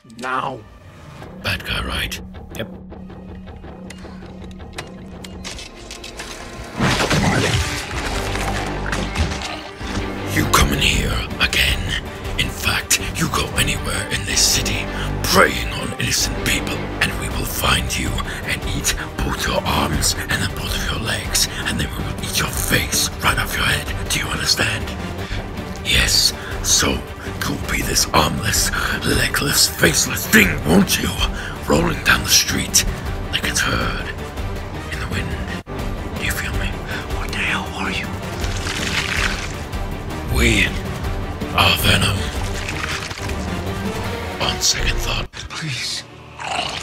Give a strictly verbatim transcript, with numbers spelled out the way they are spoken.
Now. Bad guy, right? Yep. You come in here again. In fact, you go anywhere in this city, preying on innocent people, and we will find you and eat both your arms and then both of your legs, and then we will eat your face right off your head. Do you understand? Yes, so you'll be this armless, legless, faceless thing, won't you? Rolling down the street like a turd in the wind. Do you feel me? What the hell are you? We are Venom. On second thought. Please.